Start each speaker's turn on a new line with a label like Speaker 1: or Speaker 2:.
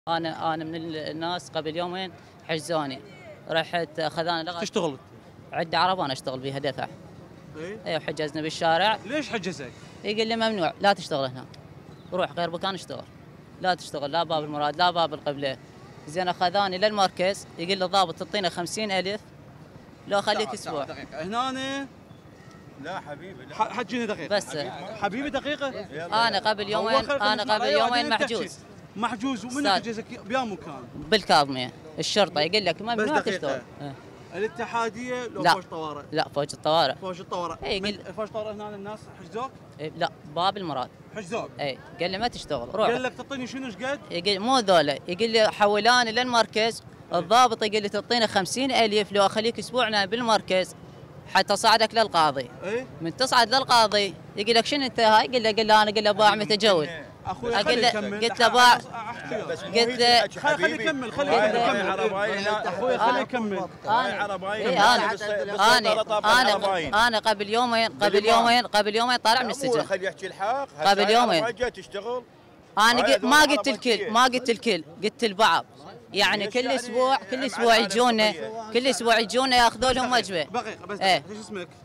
Speaker 1: انا من الناس قبل يومين حجزوني، رحت خذاني لغه.
Speaker 2: تشتغل؟
Speaker 1: عندي عربه انا اشتغل بيها دفع. اي وحجزنا بالشارع.
Speaker 2: ليش حجزك؟
Speaker 1: يقول لي ممنوع لا تشتغل هنا، روح غير مكان اشتغل، لا تشتغل لا باب المراد لا باب القبله. زين خذاني للمركز، يقول لي الضابط تعطينا 50,000 لو اخليك اسبوع.
Speaker 2: دقيقة هنا.
Speaker 3: لا حبيبي لا
Speaker 2: حجيني دقيقة
Speaker 1: بس
Speaker 2: حبيبي دقيقة.
Speaker 1: انا قبل يومين محجوز.
Speaker 2: محجوز ومن حجزك بيا مكان؟
Speaker 1: بالكاظمية، الشرطة يقول لك ممنوع تشتغل.
Speaker 2: الاتحادية لو
Speaker 1: لا.
Speaker 2: فوج طوارئ؟
Speaker 1: لا فوج الطوارئ.
Speaker 2: فوج الطوارئ. فوج الطوارئ هنا الناس حجزوك؟
Speaker 1: لا باب المراد.
Speaker 2: حجزوك؟
Speaker 1: اي قال لي ما تشتغل روح.
Speaker 2: قال لك تعطيني شنو ايش قد؟
Speaker 1: يقول مو ذولا، يقول لي حولاني للمركز، الضابط يقول لي تعطينا 50,000 لو اخليك اسبوعنا بالمركز حتى صعدك للقاضي. من تصعد للقاضي يقول لك شنو انت هاي؟ قل له انا باع متجول.
Speaker 2: اخوي
Speaker 1: قلت له باع. قلت له
Speaker 2: خليه يكمل اخوي خليه يكمل.
Speaker 1: انا قبل يومين طالع من السجن.
Speaker 3: خليه يحكي الحق.
Speaker 1: قبل يومين
Speaker 3: تشتغل.
Speaker 1: انا ما قلت الكل قلت البعض. يعني كل اسبوع يجونا ياخذوا لهم وجبه.
Speaker 2: دقيقة بس. ايش اسمك؟